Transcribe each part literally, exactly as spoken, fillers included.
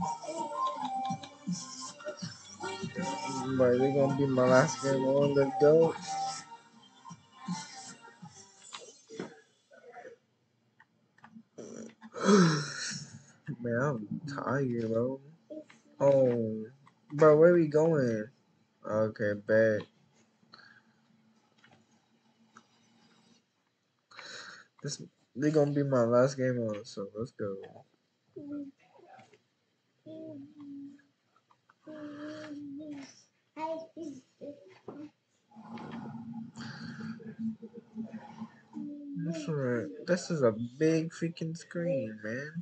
But they're gonna be my last game on. Let's go. Man, I'm tired, bro. Oh, bro, where we going? Okay, bad. This they gonna be my last game on, so let's go. This, one, this is a big freaking screen, man.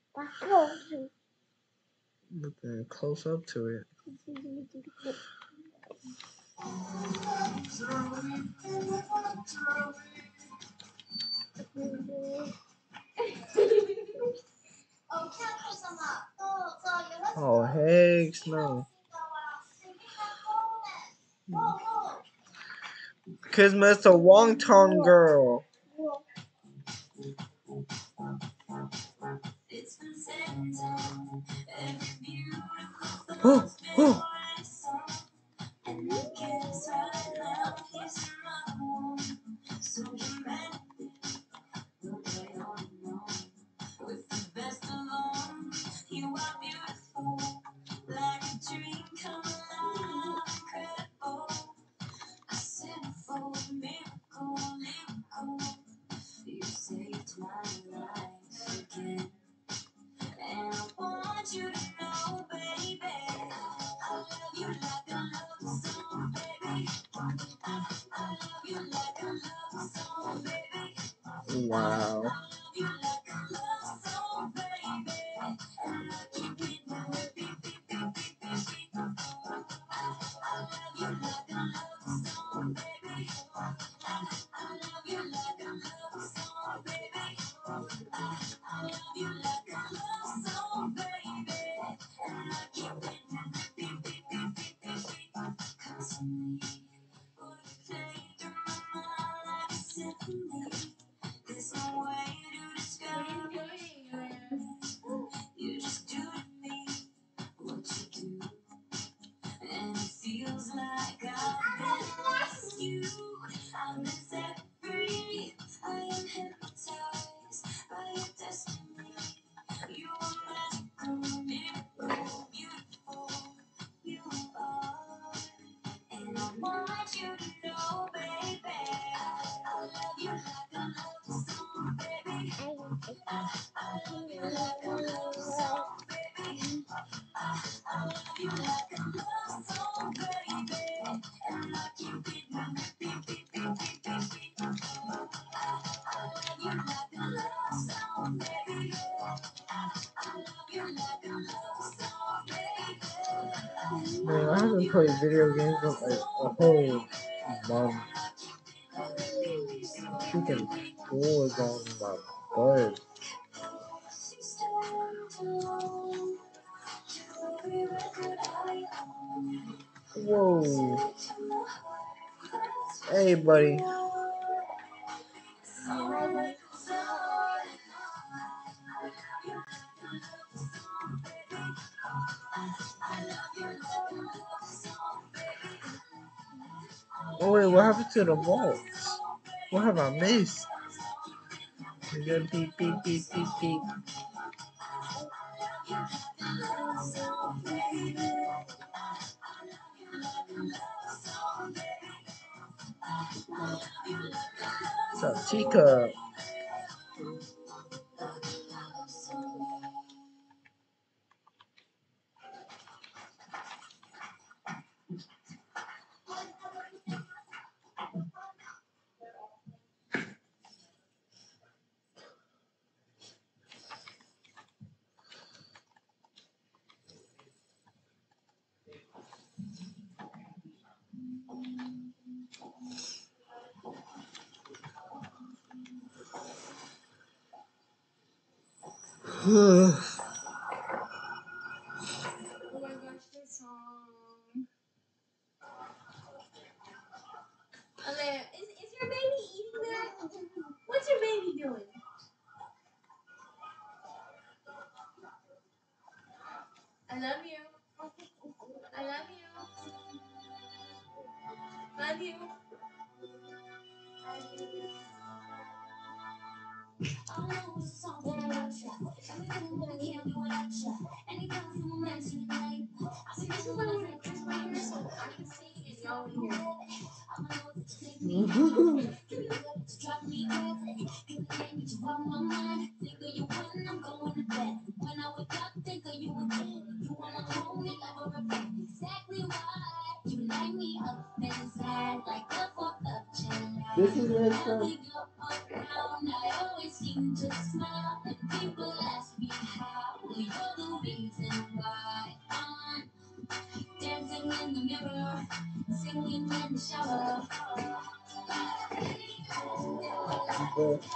Looking close up to it. Oh, heck no. Cause Mister Wongtong girl. Oh, oh. Wow. Man, I haven't played video games in like a whole month. Freaking school is on my butt. Whoa. Hey, buddy. Oh, wait, what happened to the vaults? What have I missed? Beep, beep, beep, beep, beep. So, Chica. This is where it's from. But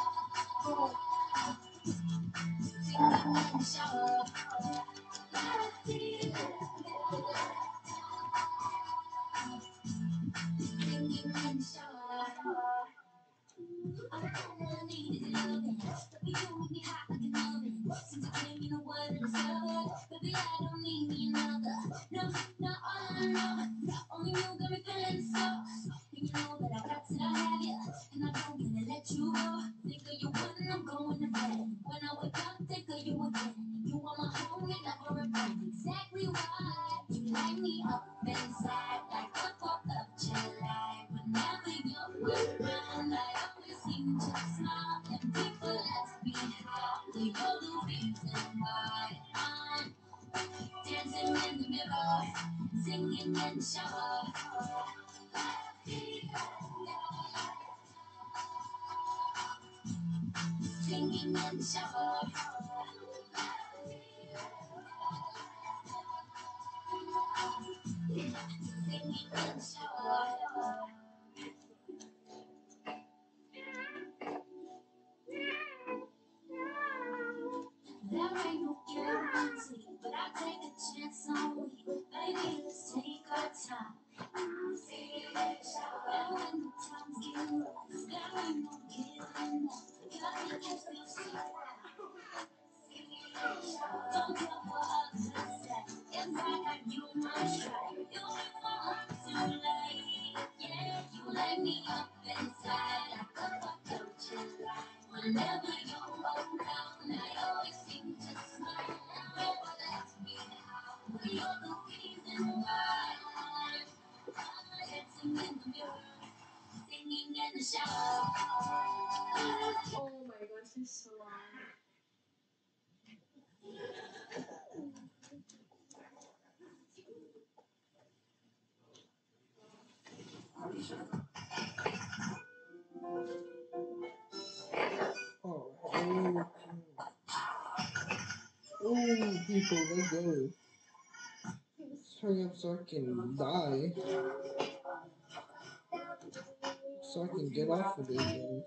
oh, oh, oh, people, let's go. Hurry up so I can die. So I can get off of this game.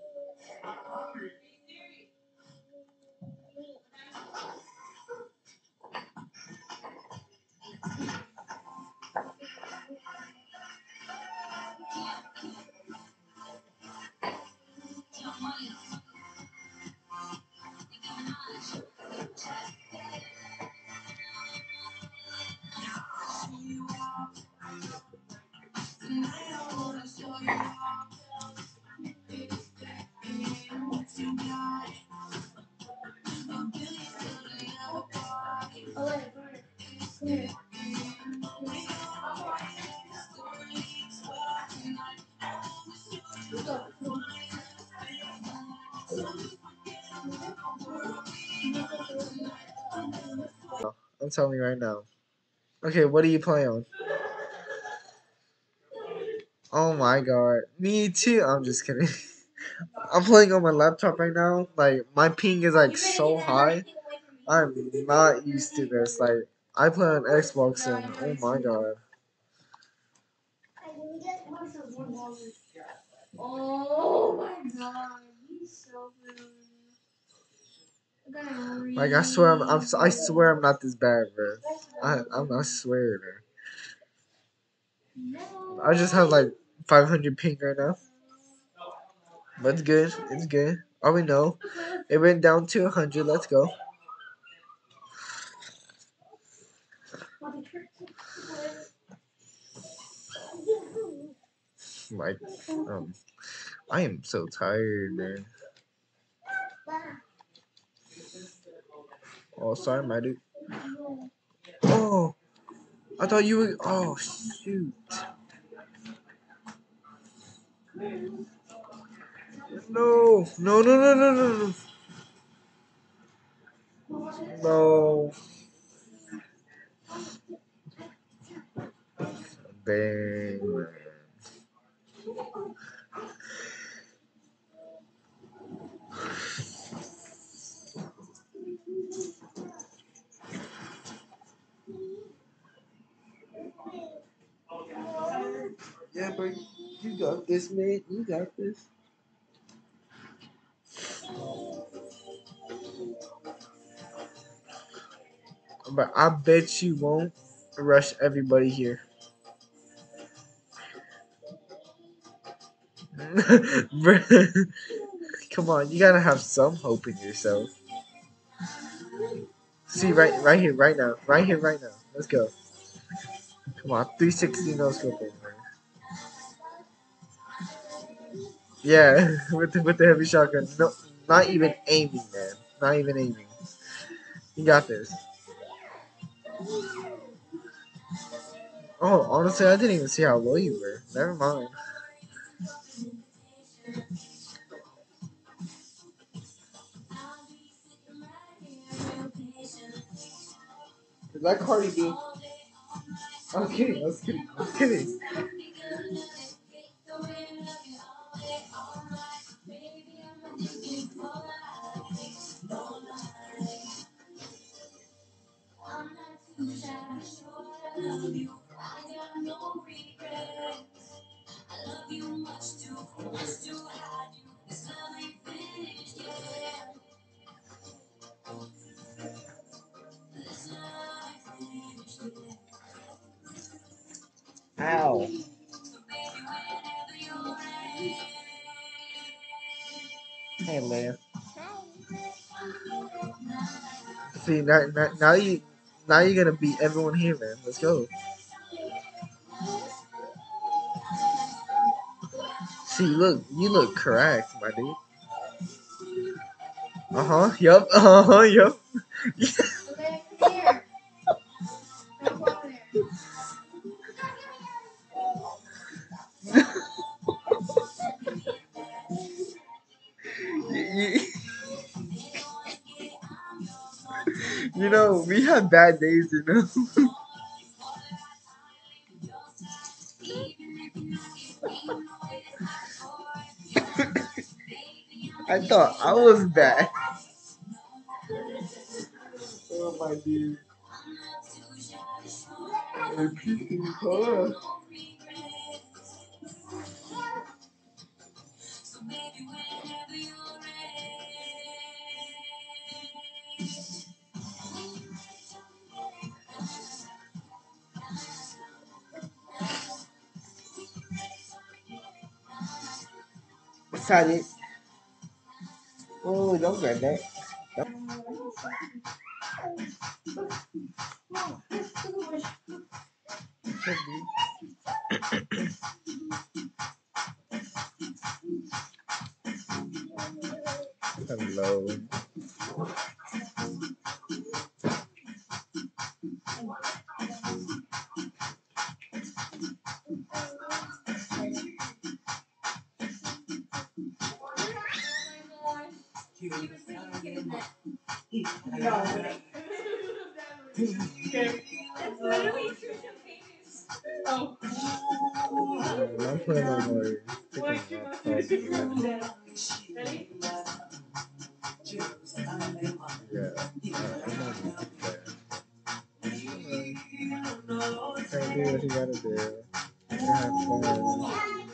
I'm telling you right now. Okay, what are you playing on? Oh my god. Me too. I'm just kidding. I'm playing on my laptop right now. Like, my ping is like so high. I'm not used to this. Like, I play on Xbox and oh my god. Like, I swear I'm, I'm I swear I'm not this bad, bro. I I'm I swear, bro. I just have like five hundred ping right now. But it's good. It's good. Oh, we know. It went down to one hundred. Let's go. Like, um, I am so tired, man. Oh, sorry, my dude. Oh, I thought you were. Oh, shoot. No, no, no, no, no, no, no. Dang, man. Yeah, but you got this, man. You got this. But I bet you won't rush everybody here. Bruh, come on, you gotta have some hope in yourself. See, right, right here, right now, right here, right now. Let's go. Come on, three sixty no scope, man. Yeah, with the with the heavy shotgun. No, not even aiming, man. Not even aiming. You got this. Oh, honestly, I didn't even see how low you were. Never mind. Is that Cardi B? I was kidding. I was kidding. I was kidding. Ow. Hey, man. See, now, now, now you, now you're gonna beat everyone here, man. Let's go. See, look, you look correct, my dude. Uh huh. Yup. Uh huh. Yup. you, you know, we have bad days, you know. I thought I was bad. Oh my dude. Sorry. Oh, don't grab that. Hello. I'm putting on my freaking laptop. Yeah. Uh, I'm not gonna do that. Can't do what you gotta do. You have fun.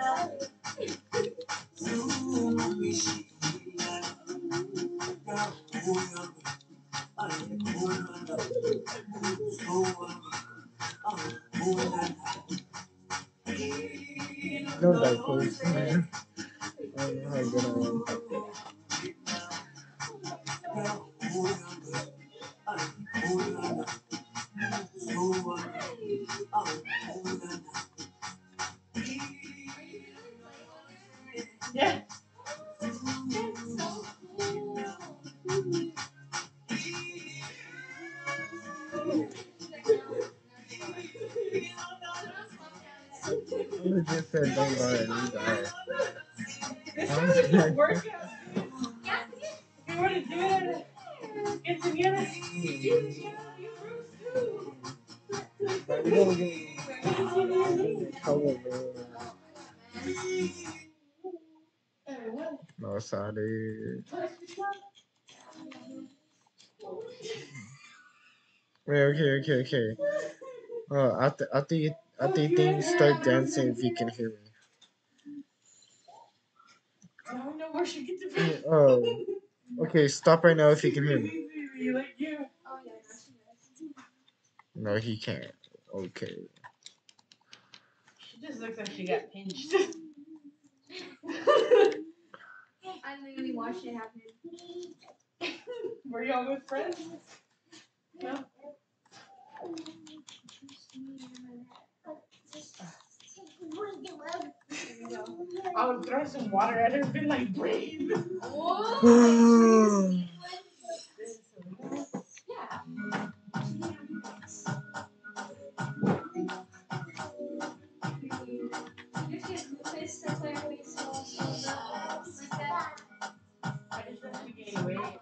Don't die, please. I don't know how good I am. I legit said don't buy it. You die. This is a workout. You want to do it? Get together. But you don't get in trouble, man. No, sorry. Wait, okay, okay, okay. Uh, after after you after you think start dancing if you can hear me. I don't know where she gets it from. Oh, okay. Stop right now if you can hear me. No, he can't. Okay. She just looks like she got pinched. I literally watched it happen. Were y'all with friends? No. I would throw some water at her and be like, breathe. I just have to gain weight.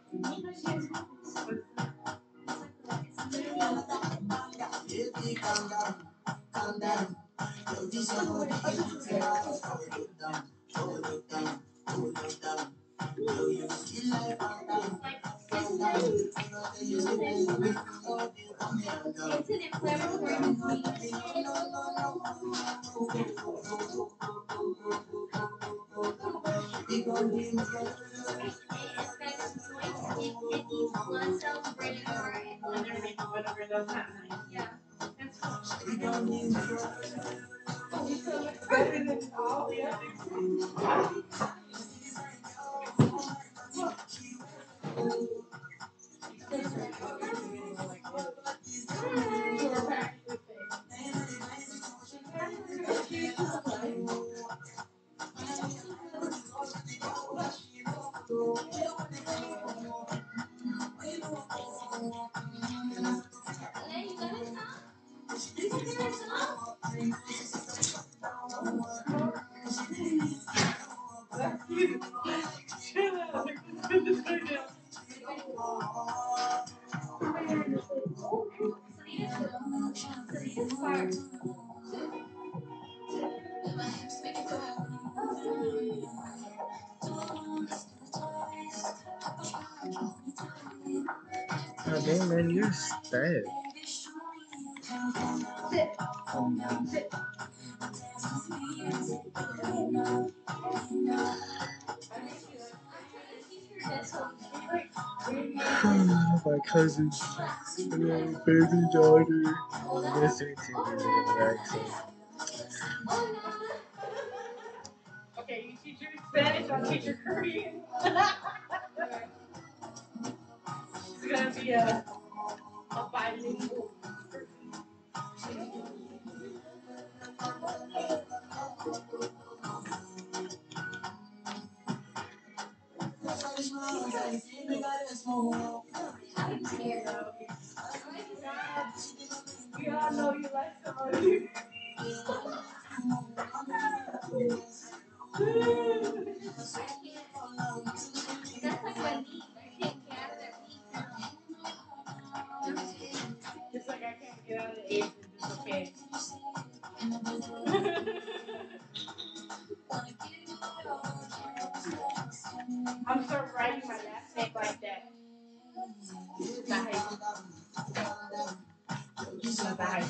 It's an inflammatory disease. It affects joints, kidneys, blood cells, brain, and heart, and liver. Whatever does not nice. Yeah, that's cool. Better than all the others. Oh, dang, man, you're dead. My cousin's baby daughter listening to me in an accent. Okay, you teach her Spanish, I'll teach her Korean. She's gonna be a, a bilingual person. We all know you like somebody. That's like my knee. I can't get out of that knee. Just like I can't get out of the AIDS, it's okay. I'm start writing my last name like that. Dahil. Dahil.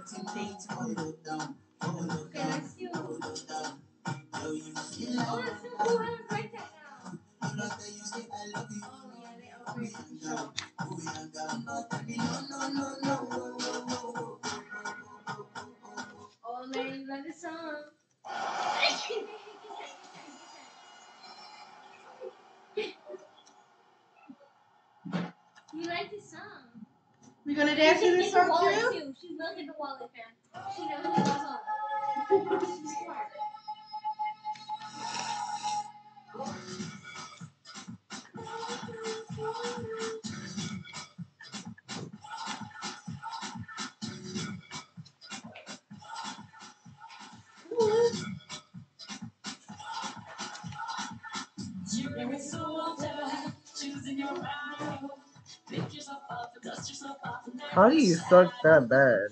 Okay, that's you. Oh, that's so cool. I don't write that now. Oh, yeah, they upgraded the show. Oh, man, you like the song. You like this song. We gonna dance to this song too? too? She's milking the wallet, fam. She knows the song. She's smart. How do you suck that bad?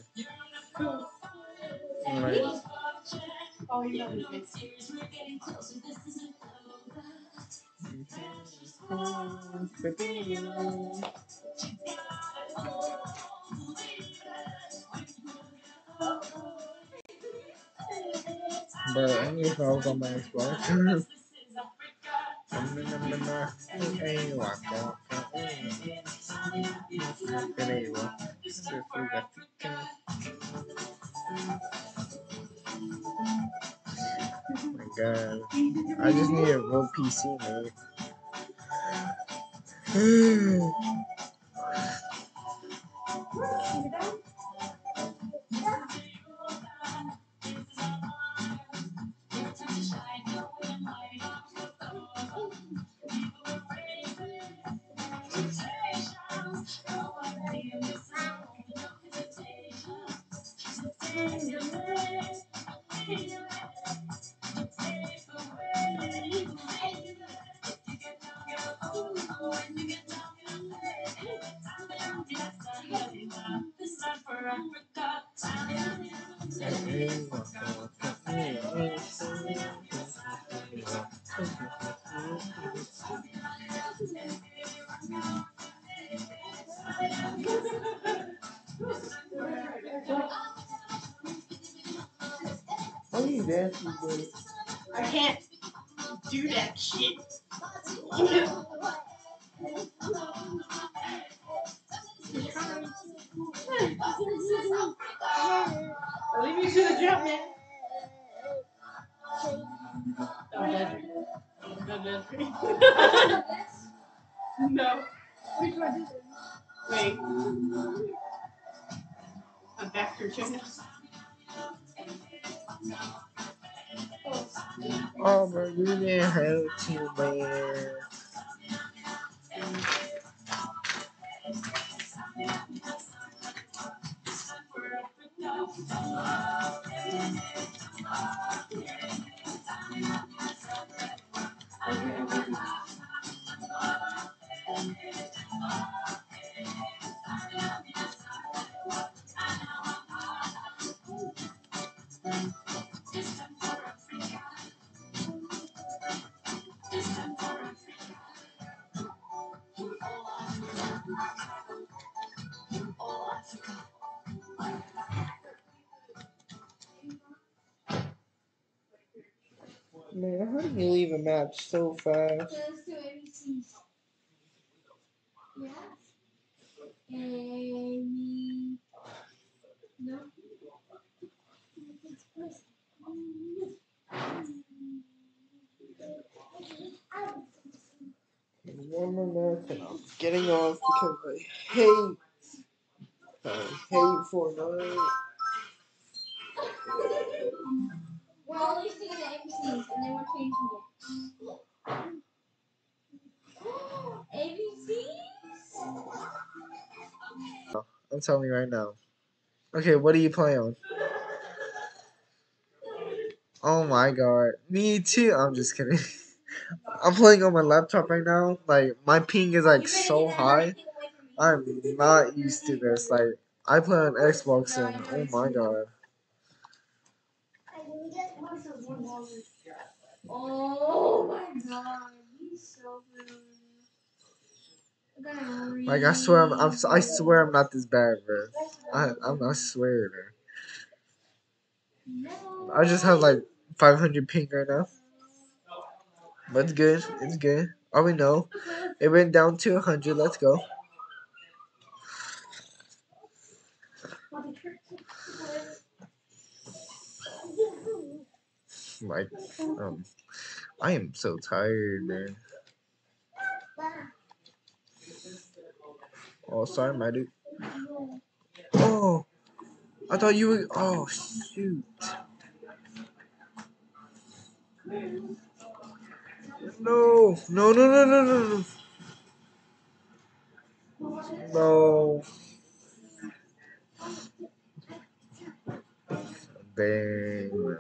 Like, Oh, you know this name. but only if I was on my Xbox. Oh my god. I just need a real P C, mate. What are you dancing with? I can't do that shit. Leave me to the jump, man. Oh, that's me. No, that's me. No. Which one is it? Wait. I'm back for chicken. Oh, but you didn't have to, man. Man, how do you leave a match so fast? Let's do A B Cs. Yeah. Amy. No. One more match and I'm getting off because I hate, I hate Fortnite. We're only singing the A B Cs and then we're changing it. A B Cs? I'm telling you right now. Okay, what are you playing on? Oh my god. Me too. I'm just kidding. I'm playing on my laptop right now. Like, my ping is like so high. I'm not used to this. Like, I play on Xbox and oh my god. Oh my god, he's so good. Like, I swear I'm, I'm I swear I'm not this bad, bro. I I'm I swear, bro. I just have like five hundred ping right now. But it's good. It's good. All we know, it went down to one hundred. Let's go. Like, um, I am so tired, man. Oh, sorry, my dude. Oh, I thought you were. Oh, shoot. No, no, no, no, no, no, no. No. Dang, man.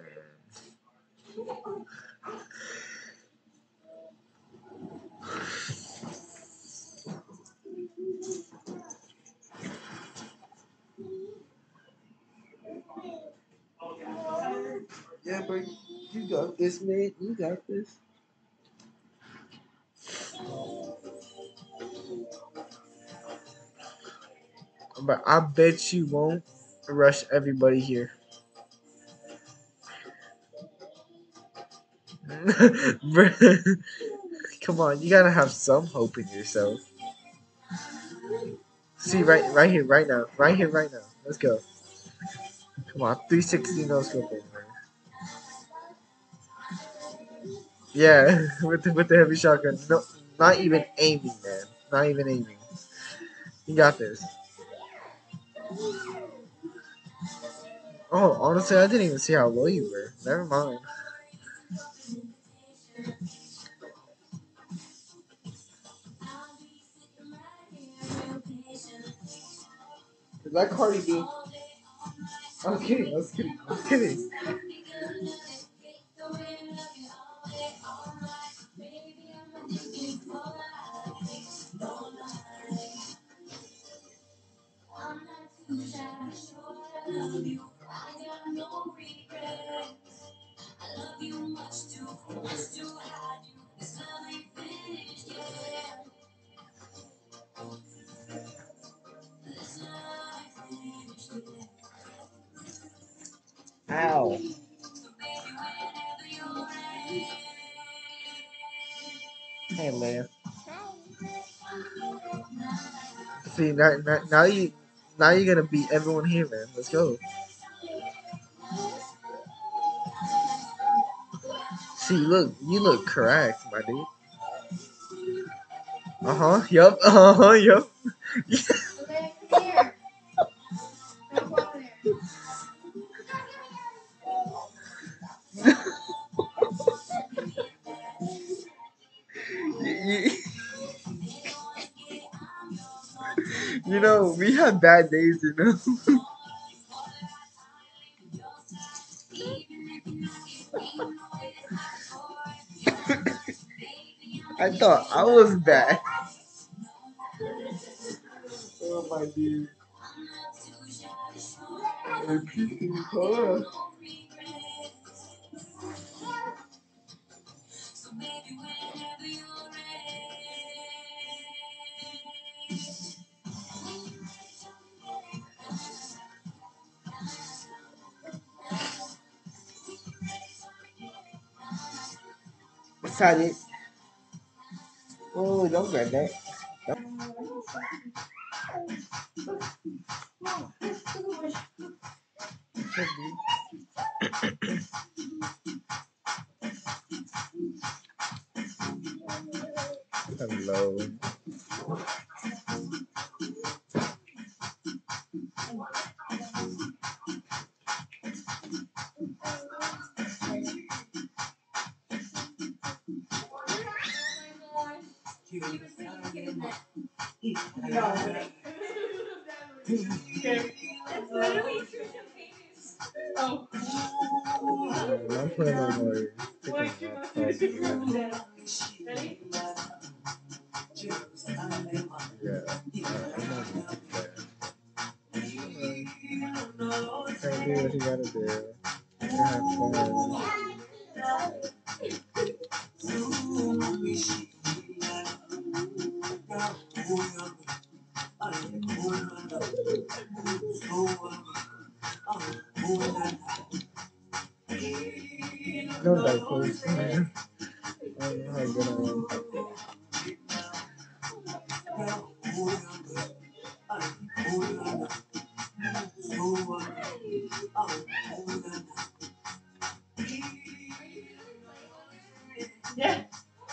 Yeah, bro, you got this, man. You got this. But I bet you won't rush everybody here. Bruh, come on, you gotta have some hope in yourself. See, right, right here, right now, right here, right now. Let's go. Come on, three sixty no scoping, man. Yeah, with the with the heavy shotgun. No, not even aiming, man. Not even aiming. You got this. Oh, honestly, I didn't even see how low you were. Never mind. Is that Cardi B? I was kidding. I was kidding. I was kidding. Ow. Hey, man. See, now, now, now you, now you're gonna beat everyone here, man. Let's go. See, look, you look correct, my dude. Uh huh. Yup. Uh huh. Yup. Okay, come here. Don't go over there. you, you know, we have bad days, you know. I thought I was bad. Oh my dude. Hold on. Sad it. Oh, don't grab that. Hello. Oh. I'm putting on my One, freaking two, laptop. three, Man. ready? Yeah. Uh, I'm not gonna pick that. Hey, do what you gotta do. You have fun. Don't die, please. I don't know how good I am. Yeah.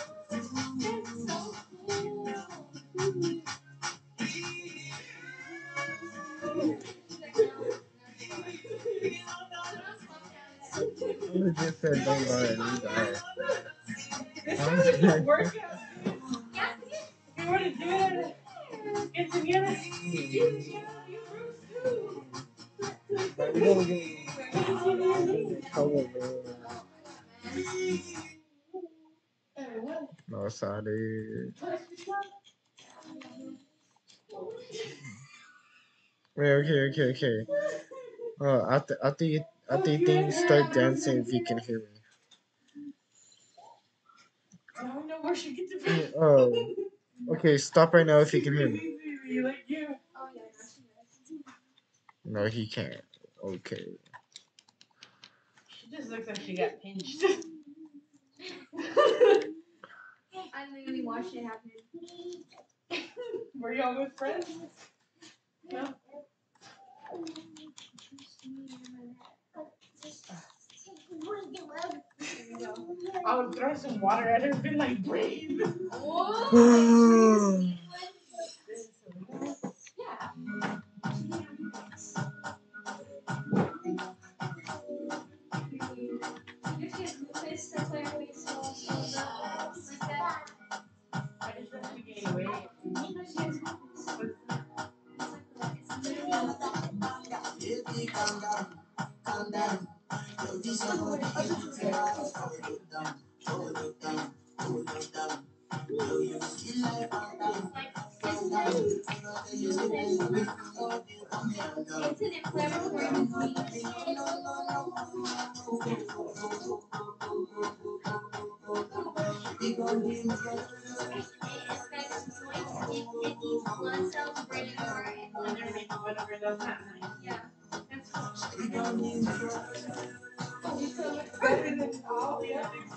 I just said don't die and you die. This is a workout. If you want to do it, get together. You too. But we don't get in trouble, man. No, sorry. Wait, okay, okay, okay. Uh, I, th- I think After you think, start dancing if you can hear me. Now we know where she gets it from. Oh, okay. Stop right now if you can hear me. You like you. Oh yeah, no, she does. No, he can't. Okay. She just looks like she got pinched. I literally watched it happen. Were y'all with friends? No. I would throw some water at her and be like, breathe. Oh. Yeah. If she has lupus, that's why her face is all swelled up like that. I just want to gain weight. No, she has lupus. It's literally it's an inflammatory disease. It affects joints and kidneys, blood cells, brain, and heart, and other Whatever does not nice. yeah. That's cool. Better than all the others.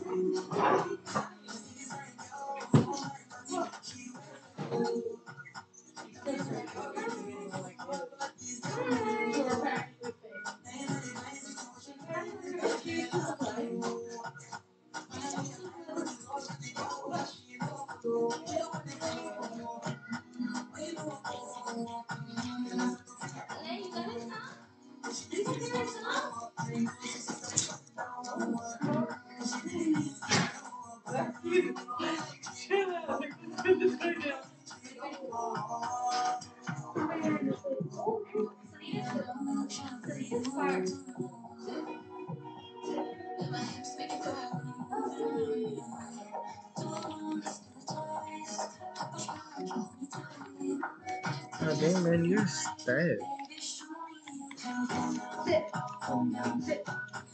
Elaine, you got a song? You got a Chill out. Put this guy down. Selena's part. God dang, man, you're dead. Sit. Sit.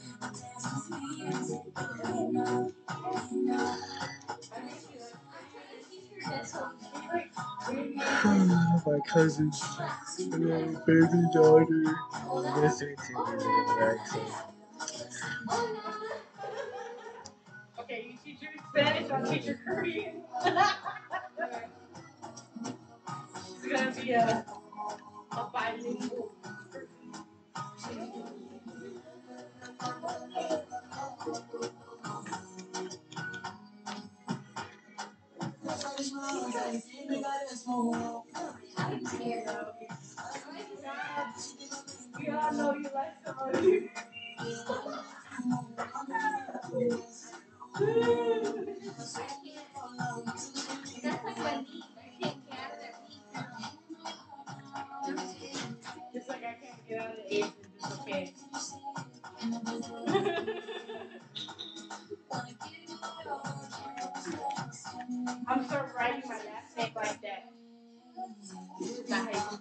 My cousin's baby daughter listening to me in an accent. Okay, you teach her Spanish, I'll teach her Korean. She's gonna be a, a bilingual person. I'm scared. We all know you like somebody. That's like my knee. I can't get out of that knee. Just like I can't get out of the AIDS, it's okay. I'm start writing my last name like that. The hyphen.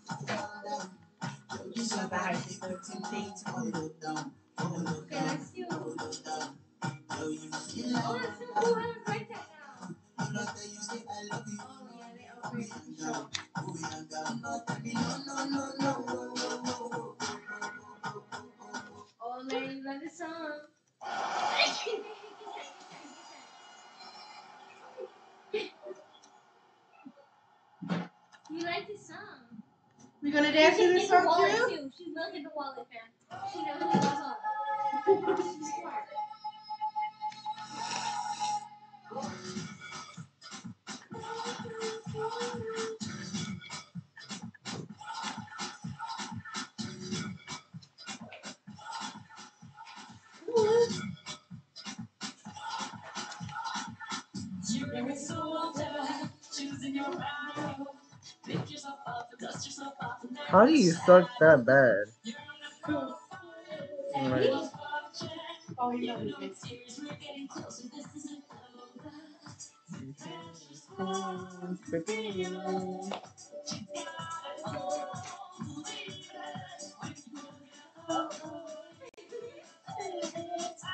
Not the hyphen, the thing. Okay, let's do. Oh, it's so cool. I don't write that now. Oh yeah, they upgraded the show. Oh, Larry, you like the song? You like the song? We gonna dance to this song wallet too? too. She's melted the wallet, fam. She knows the song. She's smart. How do you suck that bad? Like, Oh, you know this.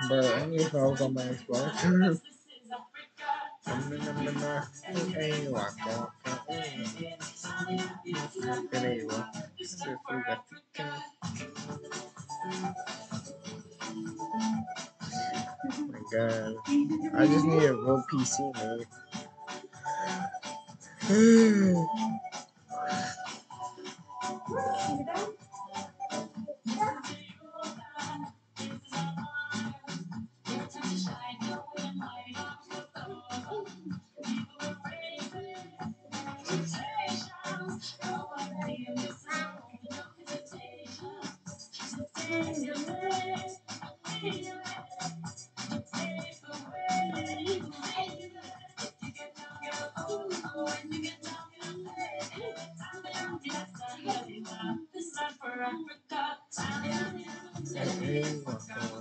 But only if I was on my Xbox. Hey, waka, oh my god. I just need a real P C, man. Hey, waka,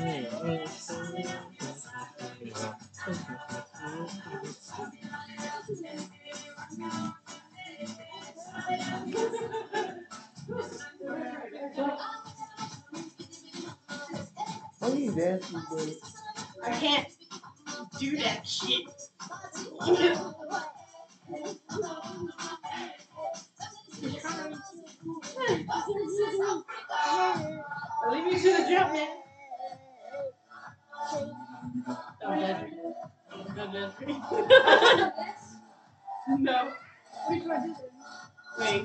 why are you dancing, boy? I can't do that shit. I'll leave you to the jump, man. Oh, that's me. No, that's me. No. Which one? Wait.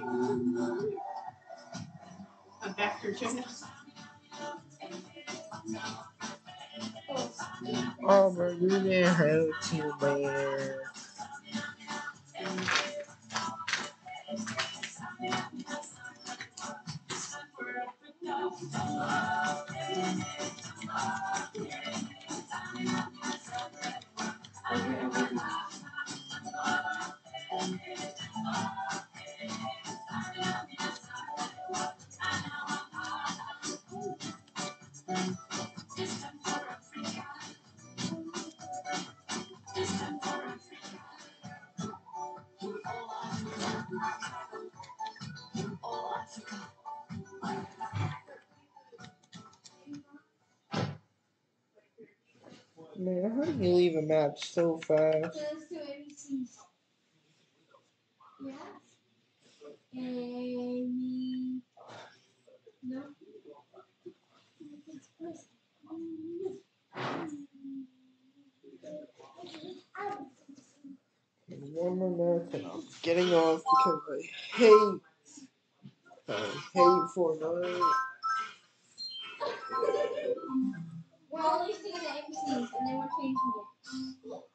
I'm back for chickens. Oh, but you didn't have to, man. Man, how do you leave a match so fast? Let's do A B Cs. Yeah. Amy. No. One more match and I'm getting off because I hate, I hate Fortnite. We're only singing the A B Cs and then we're changing it.